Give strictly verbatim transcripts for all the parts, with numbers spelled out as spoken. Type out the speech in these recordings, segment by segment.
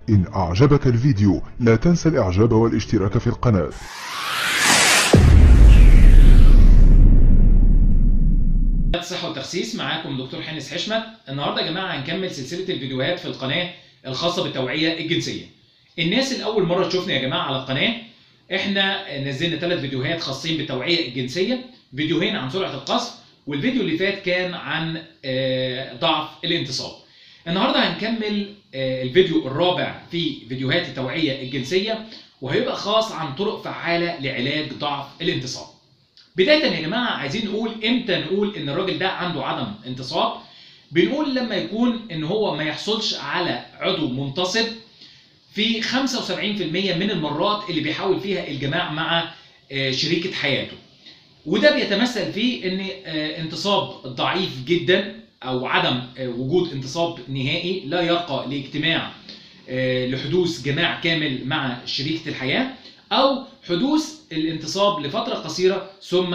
إن أعجبك الفيديو لا تنسى الإعجاب والاشتراك في القناة. الصحة والتخسيس، معاكم دكتور حنس حشمت. النهارده يا جماعه هنكمل سلسله الفيديوهات في القناه الخاصه بالتوعيه الجنسيه. الناس اللي اول مره تشوفنا يا جماعه على القناه، احنا نزلنا ثلاث فيديوهات خاصين بالتوعيه الجنسيه، فيديوهين عن سرعه القذف، والفيديو اللي فات كان عن ضعف الانتصاب. النهارده هنكمل الفيديو الرابع في فيديوهات التوعيه الجنسيه، وهيبقى خاص عن طرق فعاله لعلاج ضعف الانتصاب. بداية يا جماعة عايزين نقول امتى نقول ان الراجل ده عنده عدم انتصاب. بنقول لما يكون ان هو ما يحصلش على عضو منتصب في خمسة وسبعين بالمئة من المرات اللي بيحاول فيها الجماع مع شريكة حياته، وده بيتمثل في ان انتصاب ضعيف جدا او عدم وجود انتصاب نهائي لا يرقى لاجتماع لحدوث جماع كامل مع شريكة الحياة، أو حدوث الانتصاب لفترة قصيرة ثم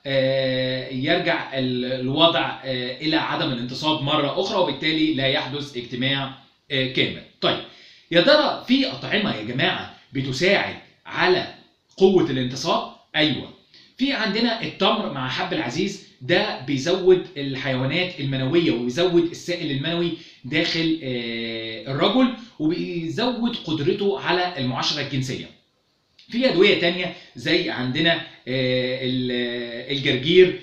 يرجع الوضع إلى عدم الانتصاب مرة أخرى، وبالتالي لا يحدث اجتماع كامل. طيب يا ترى في أطعمة يا جماعة بتساعد على قوة الانتصاب؟ أيوة، في عندنا التمر مع حب العزيز، ده بيزود الحيوانات المنوية وبيزود السائل المنوي داخل الرجل وبيزود قدرته على المعاشرة الجنسية. في أدوية تانية زي عندنا الجرجير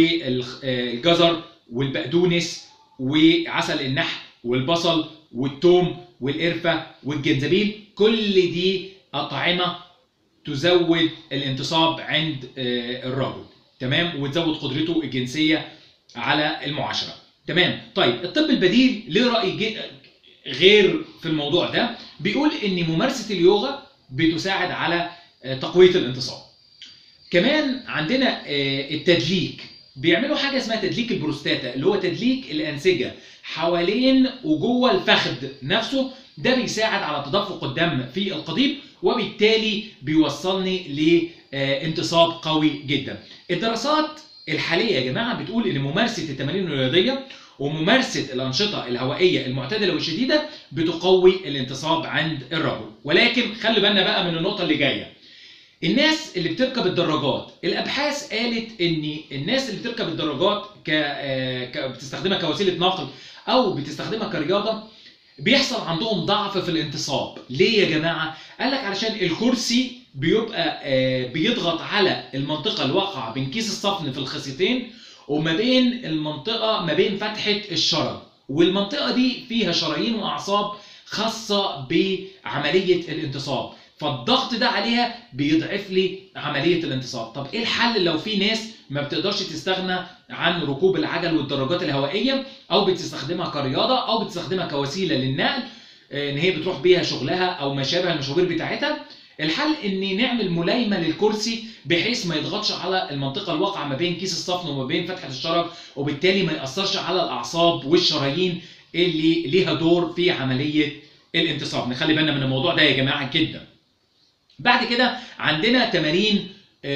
والجزر والبقدونس وعسل النحل والبصل والثوم والقرفة والجنزبيل، كل دي أطعمة تزود الانتصاب عند الرجل، تمام، وتزود قدرته الجنسية على المعاشرة، تمام. طيب الطب البديل له رأي غير في الموضوع ده، بيقول إن ممارسة اليوغا بتساعد على تقوية الانتصاب. كمان عندنا التدليك، بيعملوا حاجة اسمها تدليك البروستاتا، اللي هو تدليك الأنسجة حوالين وجوه الفخذ نفسه، ده بيساعد على تدفق الدم في القضيب وبالتالي بيوصلني لانتصاب قوي جدا. الدراسات الحالية يا جماعة بتقول إن ممارسة التمارين الرياضية وممارسة الأنشطة الهوائية المعتدلة والشديدة بتقوي الانتصاب عند الرجل. ولكن خلي بالنا بقى من النقطة اللي جاية، الناس اللي بتركب الدراجات، الأبحاث قالت إن الناس اللي بتركب الدراجات ك... بتستخدمها كوسيلة نقل أو بتستخدمها كرياضة بيحصل عندهم ضعف في الانتصاب. ليه يا جماعة؟ قال لك علشان الكرسي بيبقى بيضغط على المنطقة الواقعة بين كيس الصفن في الخصيتين وما بين المنطقة ما بين فتحة الشرج، والمنطقة دي فيها شرايين وأعصاب خاصة بعملية الانتصاب، فالضغط ده عليها بيضعف لي عملية الانتصاب. طب ايه الحل لو في ناس ما بتقدرش تستغنى عن ركوب العجل والدراجات الهوائية، او بتستخدمها كرياضة او بتستخدمها كوسيلة للنقل ان هي بتروح بيها شغلها او ما شابه المشاوير بتاعتها؟ الحل ان نعمل ملايمه للكرسي بحيث ما يضغطش على المنطقه الواقعه ما بين كيس الصفن وما بين فتحه الشرج، وبالتالي ما ياثرش على الاعصاب والشرايين اللي ليها دور في عمليه الانتصاب. نخلي بالنا من الموضوع ده يا جماعه جدا. بعد كده عندنا تمارين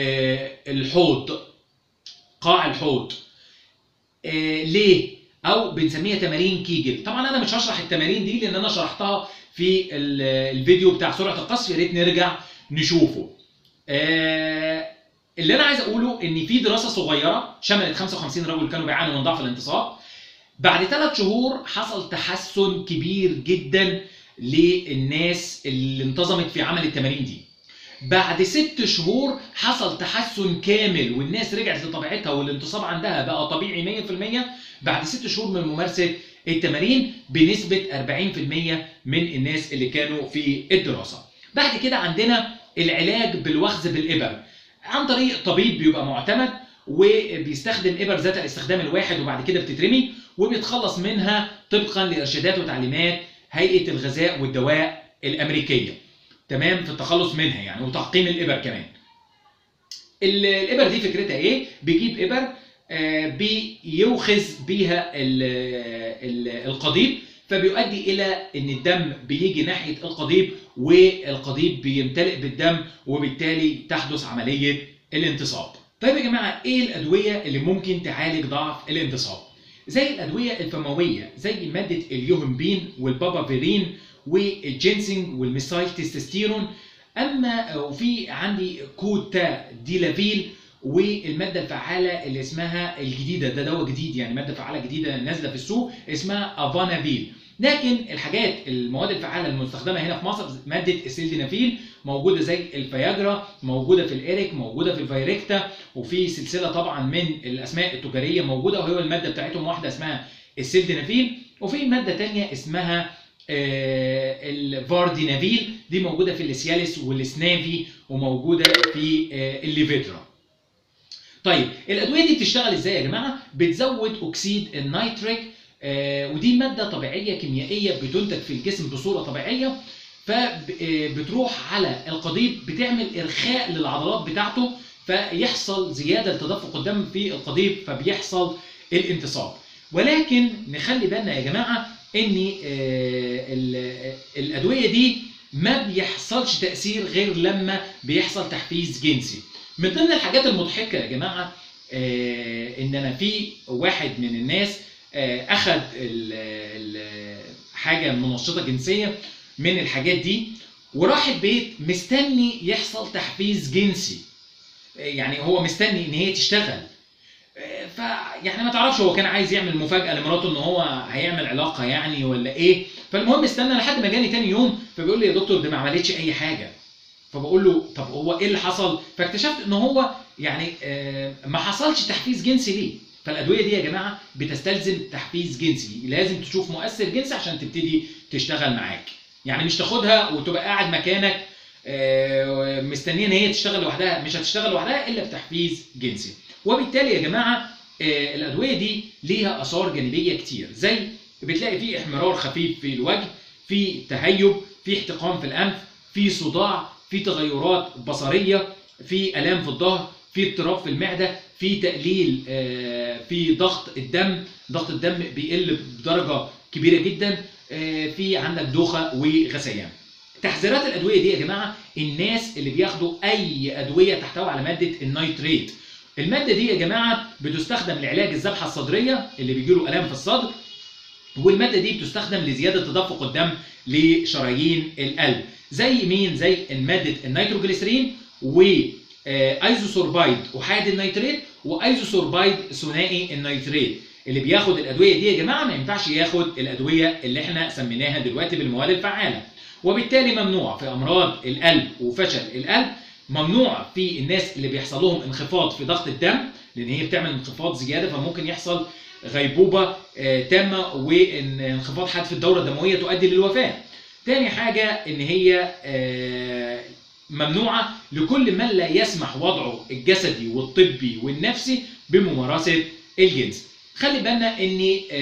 الحوض، قاع الحوض. ليه؟ او بنسميها تمارين كيجل. طبعا انا مش هشرح التمارين دي لان انا شرحتها في الفيديو بتاع سرعه القذف، يا ريت نرجع نشوفه. اللي انا عايز اقوله ان في دراسه صغيره شملت خمسة وخمسين رجل كانوا بيعانوا من ضعف الانتصاب، بعد ثلاث شهور حصل تحسن كبير جدا للناس اللي انتظمت في عمل التمارين دي. بعد ست شهور حصل تحسن كامل والناس رجعت لطبيعتها والانتصاب عندها بقى طبيعي مية بالمية بعد ست شهور من ممارسة التمارين بنسبة أربعين بالمية من الناس اللي كانوا في الدراسة. بعد كده عندنا العلاج بالوخز بالإبر عن طريق طبيب بيبقى معتمد وبيستخدم إبر ذات الاستخدام الواحد وبعد كده بتترمي وبيتخلص منها طبقا لإرشادات وتعليمات هيئة الغذاء والدواء الأمريكية، تمام، في التخلص منها يعني وتعقيم الإبر كمان. الإبر دي فكرتها إيه؟ بيجيب إبر آه بيوخز بيها ال ال القضيب، فبيؤدي إلى إن الدم بيجي ناحية القضيب والقضيب بيمتلئ بالدم وبالتالي تحدث عملية الانتصاب. طيب يا جماعة إيه الأدوية اللي ممكن تعالج ضعف الانتصاب؟ زي الأدوية الفموية زي مادة اليوهمبين والبابافيرين والجينسينج والميثايل تستوستيرون. اما وفي عندي كوتا ديلافيل والماده الفعاله اللي اسمها الجديده، ده دواء جديد يعني ماده فعاله جديده نازله في السوق اسمها افانافيل. لكن الحاجات المواد الفعاله المستخدمه هنا في مصر ماده السيلدينافيل، موجوده زي الفياجرا، موجوده في الاريك، موجوده في الفايركتا، وفي سلسله طبعا من الاسماء التجاريه موجوده، وهي الماده بتاعتهم واحده اسمها السيلدينافيل، وفي ماده ثانيه اسمها آه الفاردينافيل، دي موجوده في السياليس والسنافي وموجوده في آه الليفيدرا. طيب الادويه دي بتشتغل ازاي يا جماعه؟ بتزود اكسيد النيتريك، آه ودي ماده طبيعيه كيميائيه بتنتج في الجسم بصوره طبيعيه، فبتروح على القضيب بتعمل ارخاء للعضلات بتاعته، فيحصل زياده لتدفق الدم في القضيب فبيحصل الانتصاب. ولكن نخلي بالنا يا جماعه ان الادويه دي ما بيحصلش تاثير غير لما بيحصل تحفيز جنسي. من ضمن الحاجات المضحكه يا جماعه ان انا في واحد من الناس اخذ حاجه منشطه جنسيه من الحاجات دي وراح البيت مستني يحصل تحفيز جنسي، يعني هو مستني ان هي تشتغل، فيعني ما تعرفش هو كان عايز يعمل مفاجاه لمراته ان هو هيعمل علاقه يعني ولا ايه. فالمهم استنى لحد ما جاني تاني يوم فبيقول لي يا دكتور ده ما عملتش اي حاجه. فبقول له طب هو ايه اللي حصل؟ فاكتشفت ان هو يعني ما حصلش تحفيز جنسي ليه. فالادويه دي يا جماعه بتستلزم تحفيز جنسي، لازم تشوف مؤثر جنسي عشان تبتدي تشتغل معاك. يعني مش تاخدها وتبقى قاعد مكانك مستنيه ان هي تشتغل لوحدها، مش هتشتغل لوحدها الا بتحفيز جنسي. وبالتالي يا جماعه الادويه دي ليها اثار جانبيه كتير، زي بتلاقي في احمرار خفيف في الوجه، في تهيب، في احتقان في الانف، في صداع، في تغيرات بصريه، في الام في الظهر، في اضطراب في المعده، في تقليل في ضغط الدم، ضغط الدم بيقل بدرجه كبيره جدا، في عندك دوخه وغثيان. تحذيرات الادويه دي يا جماعه، الناس اللي بياخدوا اي ادويه تحتوي على ماده النيتريت. الماده دي يا جماعه بتستخدم لعلاج الذبحه الصدريه اللي بيجيله الام في الصدر، والماده دي بتستخدم لزياده تدفق الدم لشرايين القلب. زي مين؟ زي ماده النيتروجليسرين وايزوسوربايد احادي النيتريت وايزوسوربايد ثنائي النيتريت. اللي بياخد الادويه دي يا جماعه ما ينفعش ياخد الادويه اللي احنا سميناها دلوقتي بالمواد الفعاله، وبالتالي ممنوع في امراض القلب وفشل القلب، ممنوع في الناس اللي بيحصل لهم انخفاض في ضغط الدم، لان هي بتعمل انخفاض زياده فممكن يحصل غيبوبه تامه وانخفاض حاد في الدوره الدمويه تؤدي للوفاه. تاني حاجه ان هي ممنوعه لكل من لا يسمح وضعه الجسدي والطبي والنفسي بممارسه الجنس. خلي بالنا ان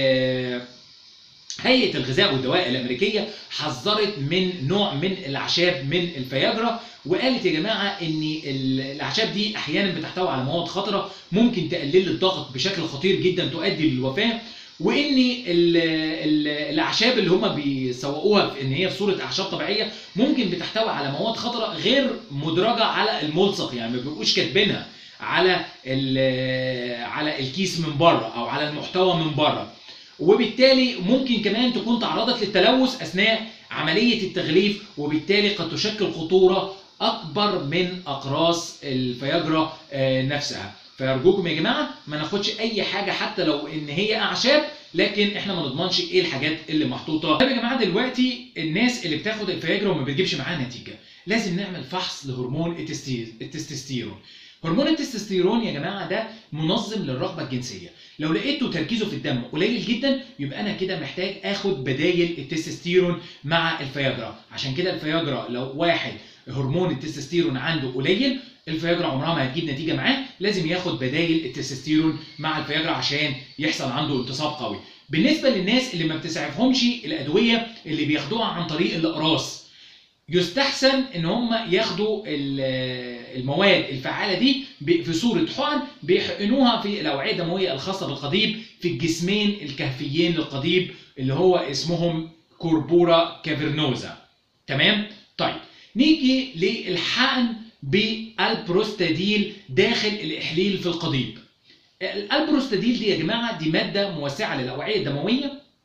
هيئه الغذاء والدواء الامريكيه حذرت من نوع من الاعشاب من الفياجرا، وقالت يا جماعه ان الاعشاب دي احيانا بتحتوي على مواد خطره ممكن تقلل الضغط بشكل خطير جدا تؤدي للوفاه، وان الاعشاب اللي هم بيسوقوها في ان هي في صوره اعشاب طبيعيه ممكن بتحتوي على مواد خطره غير مدرجه على الملصق، يعني ما بيبقوش كاتبينها على على الكيس من بره او على المحتوى من بره، وبالتالي ممكن كمان تكون تعرضت للتلوث اثناء عمليه التغليف، وبالتالي قد تشكل خطوره اكبر من اقراص الفياجرا نفسها. فارجوكم يا جماعه ما ناخدش اي حاجه حتى لو ان هي اعشاب، لكن احنا ما نضمنش ايه الحاجات اللي محطوطه. طيب يا جماعه دلوقتي الناس اللي بتاخد الفياجرا وما بتجيبش معاها نتيجه، لازم نعمل فحص لهرمون التستوستيرون. هرمون التستوستيرون يا جماعه ده منظم للرغبه الجنسيه، لو لقيته تركيزه في الدم قليل جدا يبقى انا كده محتاج اخد بدايل التستوستيرون مع الفياجرا. عشان كده الفياجرا لو واحد هرمون التستوستيرون عنده قليل الفياجرا عمرها ما هتجيب نتيجه معاه، لازم ياخد بدايل التستوستيرون مع الفياجرا عشان يحصل عنده انتصاب قوي. بالنسبه للناس اللي ما بتسعفهمش الادويه اللي بياخدوها عن طريق الاقراص، يستحسن ان هم ياخدوا المواد الفعاله دي في صوره حقن بيحقنوها في الاوعيه الدمويه الخاصه بالقضيب في الجسمين الكهفيين للقضيب اللي هو اسمهم كوربورا كافرنوزا. تمام؟ طيب نيجي للحقن بالبروستاديل داخل الاحليل في القضيب. البروستاديل دي يا جماعه دي ماده موسعه للاوعيه الدمويه،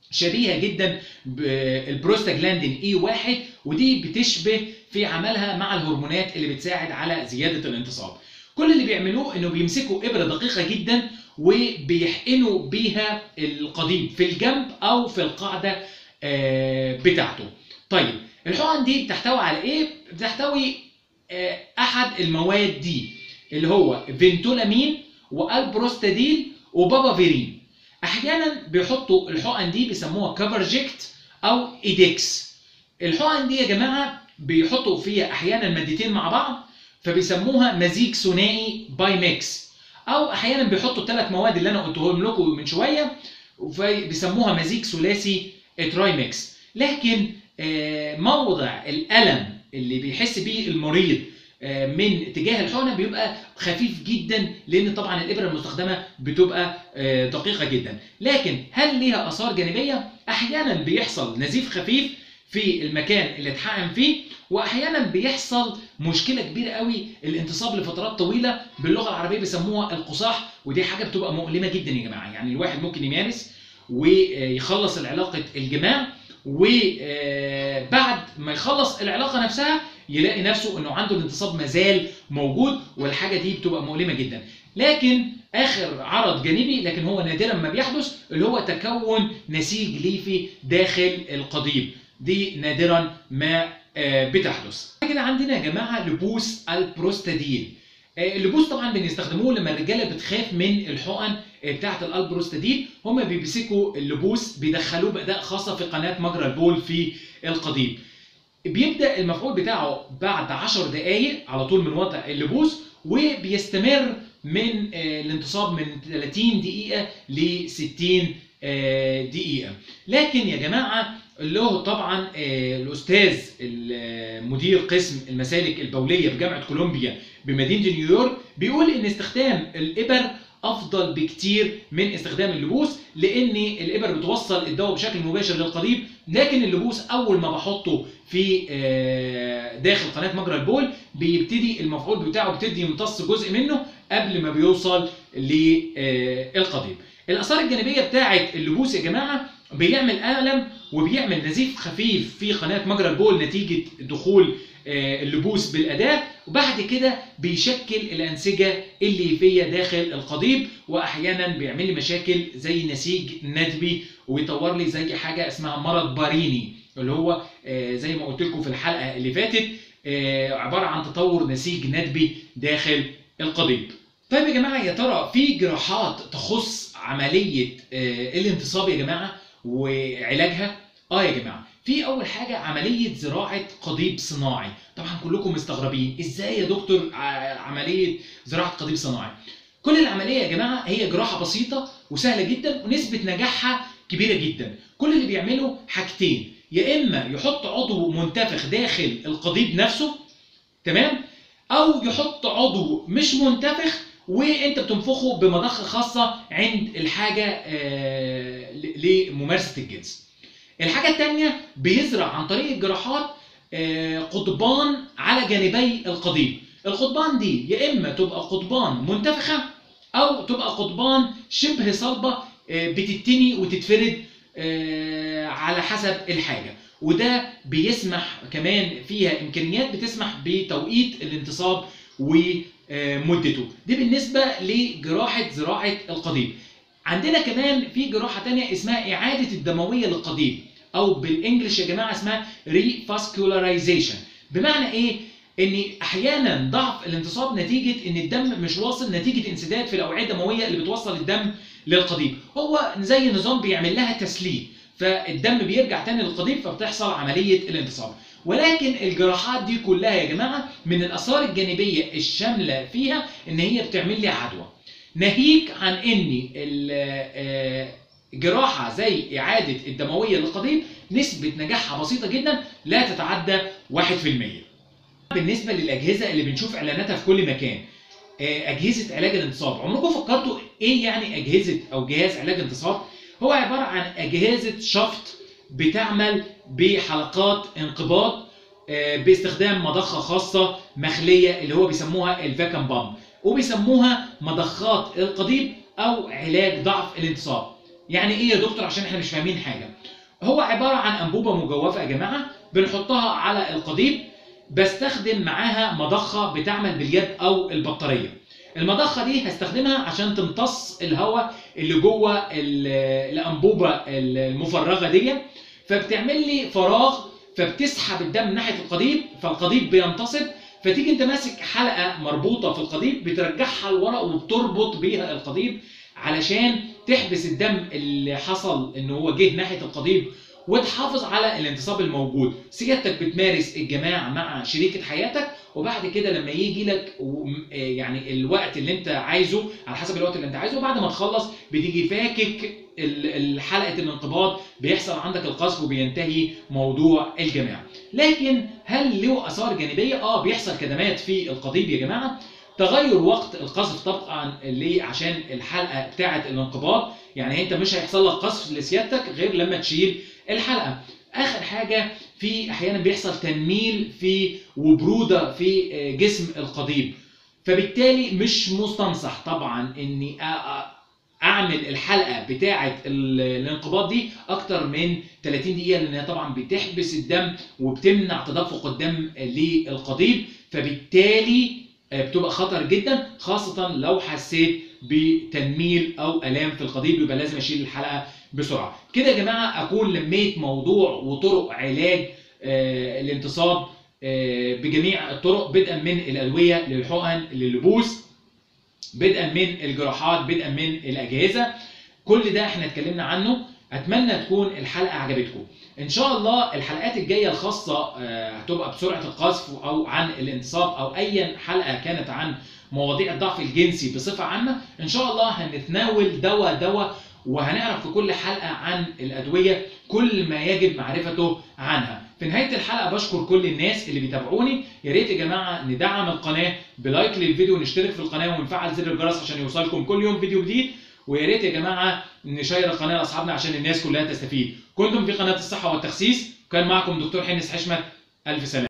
شبيهه جدا بالبروستاجلاندين اي واحد، ودي بتشبه في عملها مع الهرمونات اللي بتساعد على زياده الانتصاب. كل اللي بيعملوه انه بيمسكوا ابره دقيقه جدا وبيحقنوا بيها القضيب في الجنب او في القاعده بتاعته. طيب الحقن دي بتحتوي على ايه؟ بتحتوي احد المواد دي اللي هو فينتولامين والبروستاديل وبابافيرين. احيانا بيحطوا الحقن دي بيسموها كفرجكت او ايدكس. الحقن دي يا جماعه بيحطوا فيها احيانا مادتين مع بعض فبيسموها مزيج ثنائي باي ميكس، او احيانا بيحطوا الثلاث مواد اللي انا قلتهم لكم من شويه فبيسموها مزيج ثلاثي تراي ميكس. لكن موضع الالم اللي بيحس بيه المريض من تجاه الحقنه بيبقى خفيف جدا، لان طبعا الابره المستخدمه بتبقى دقيقه جدا. لكن هل ليها اثار جانبيه؟ احيانا بيحصل نزيف خفيف في المكان اللي اتحقن فيه، واحيانا بيحصل مشكله كبيره قوي الانتصاب لفترات طويله، باللغه العربيه بيسموها القصاح، ودي حاجه بتبقى مؤلمه جدا يا جماعه. يعني الواحد ممكن يمارس ويخلص العلاقه الجماع، وبعد ما يخلص العلاقه نفسها يلاقي نفسه انه عنده الانتصاب مازال موجود، والحاجه دي بتبقى مؤلمه جدا. لكن اخر عرض جانبي، لكن هو نادرا ما بيحدث، اللي هو تكون نسيج ليفي داخل القضيب، دي نادرا ما بتحدث. كده عندنا يا جماعه لبوس البروستاديل. اللبوس طبعا بنستخدموه لما الرجاله بتخاف من الحقن بتاعه الالبروستاديل، هم بيمسكوا اللبوس بيدخلوه باداه خاصه في قناه مجرى البول في القضيب. بيبدا المفعول بتاعه بعد عشر دقائق على طول من وضع اللبوس، وبيستمر من الانتصاب من ثلاثين دقيقه ل ستين دقيقه. لكن يا جماعه له طبعا الاستاذ مدير قسم المسالك البوليه بجامعه كولومبيا بمدينه نيويورك بيقول ان استخدام الابر افضل بكتير من استخدام اللبوس، لان الابر بتوصل الدواء بشكل مباشر للقضيب، لكن اللبوس اول ما بحطه في داخل قناه مجرى البول بيبتدي المفعول بتاعه بتدي يمتص جزء منه قبل ما بيوصل للقضيب. الاثار الجانبيه بتاعه اللبوس يا جماعه بيعمل الم وبيعمل نزيف خفيف في قناه مجرى البول نتيجه دخول اللبوس بالاداه، وبعد كده بيشكل الانسجه الليفيه داخل القضيب، واحيانا بيعمل لي مشاكل زي نسيج ندبي ويطور لي زي حاجه اسمها مرض باريني، اللي هو زي ما قلت لكم في الحلقه اللي فاتت عباره عن تطور نسيج ندبي داخل القضيب. طيب يا جماعه، يا ترى في جراحات تخص عمليه الانتصاب يا جماعه وعلاجها؟ اه يا جماعه، في اول حاجه عمليه زراعه قضيب صناعي. طبعا كلكم مستغربين ازاي يا دكتور عمليه زراعه قضيب صناعي؟ كل العمليه يا جماعه هي جراحه بسيطه وسهله جدا ونسبه نجاحها كبيره جدا. كل اللي بيعمله حاجتين، يا اما يحط عضو منتفخ داخل القضيب نفسه، تمام، او يحط عضو مش منتفخ وانت بتنفخه بمضخه خاصه عند الحاجه لممارسه الجنس. الحاجه الثانيه بيزرع عن طريق الجراحات قضبان على جانبي القضيب. القضبان دي يا اما تبقى قضبان منتفخه او تبقى قضبان شبه صلبه بتتني وتتفرد على حسب الحاجه، وده بيسمح كمان فيها امكانيات بتسمح بتوقيت الانتصاب ومدته. دي بالنسبه لجراحه زراعه القضيب. عندنا كمان في جراحه ثانيه اسمها اعاده الدمويه للقضيب، او بالانجلش يا جماعه اسمها ريفاسكولاريزيشن. بمعنى ايه؟ ان احيانا ضعف الانتصاب نتيجه ان الدم مش واصل نتيجه انسداد في الاوعيه الدمويه اللي بتوصل الدم للقضيب، هو زي نظام بيعمل لها تسليك، فالدم بيرجع تاني للقضيب فبتحصل عمليه الانتصاب. ولكن الجراحات دي كلها يا جماعه من الاثار الجانبيه الشامله فيها ان هي بتعمل لي عدوى، ناهيك عن ان الجراحه زي اعاده الدمويه للقضيب نسبه نجاحها بسيطه جدا لا تتعدى واحد في المية. بالنسبه للاجهزه اللي بنشوف اعلاناتها في كل مكان، اجهزه علاج الانتصاب، عمركم فكرتوا ايه يعني اجهزه او جهاز علاج انتصاب؟ هو عباره عن اجهزه شفط بتعمل بحلقات انقباض باستخدام مضخه خاصه مخليه اللي هو بيسموها الفاكم بامب، وبيسموها مضخات القضيب او علاج ضعف الانتصاب. يعني ايه يا دكتور عشان احنا مش فاهمين حاجه؟ هو عباره عن انبوبه مجوفه يا جماعه، بنحطها على القضيب، بستخدم معاها مضخه بتعمل باليد او البطاريه. المضخه دي هستخدمها عشان تمتص الهواء اللي جوه الانبوبه المفرغه دي، فبتعمل لي فراغ، فبتسحب الدم ناحيه القضيب، فالقضيب بينتصب، فتيجي انت ماسك حلقه مربوطه في القضيب بترجعها لورا وبتربط بيها القضيب علشان تحبس الدم اللي حصل ان هو جه ناحيه القضيب وتحافظ على الانتصاب الموجود. سيادتك بتمارس الجماع مع شريكه حياتك، وبعد كده لما يجي لك يعني الوقت اللي انت عايزه على حسب الوقت اللي انت عايزه، بعد ما تخلص بتيجي فاكك حلقه الانقباض، بيحصل عندك القذف وبينتهي موضوع الجماع. لكن هل له اثار جانبيه؟ اه بيحصل كدمات في القضيب يا جماعه، تغير وقت القذف طبعا ليه عشان الحلقه بتاعه الانقباض، يعني انت مش هيحصل لك قذف لسيادتك غير لما تشيل الحلقه. اخر حاجه، في احيانا بيحصل تنميل في وبروده في جسم القضيب، فبالتالي مش مستنصح طبعا اني اعمل الحلقه بتاعه الانقباض دي اكتر من ثلاثين دقيقه، لانها طبعا بتحبس الدم وبتمنع تدفق الدم للقضيب، فبالتالي بتبقى خطر جدا، خاصه لو حسيت بتنميل او الام في القضيب، يبقى لازم اشيل الحلقه بسرعه. كده يا جماعه اكون لميت موضوع وطرق علاج آه الانتصاب آه بجميع الطرق، بدءا من الادويه للحقن لللبوس، بدءا من الجراحات، بدءا من الاجهزه. كل ده احنا اتكلمنا عنه. اتمنى تكون الحلقه عجبتكم. ان شاء الله الحلقات الجايه الخاصه آه هتبقى بسرعه القذف او عن الانتصاب، او اي حلقه كانت عن مواضيع الضعف الجنسي بصفه عامه. ان شاء الله هنتناول دواء دواء، وهنعرف في كل حلقه عن الادويه كل ما يجب معرفته عنها. في نهايه الحلقه بشكر كل الناس اللي بيتابعوني. يا ريت يا جماعه ندعم القناه بلايك للفيديو، ونشترك في القناه ونفعل زر الجرس عشان يوصلكم كل يوم فيديو جديد. ويا ريت يا جماعه نشير القناه لاصحابنا عشان الناس كلها تستفيد. كنتم في قناه الصحه والتخسيس، وكان معكم دكتور حنس حشمت. الف سلامه.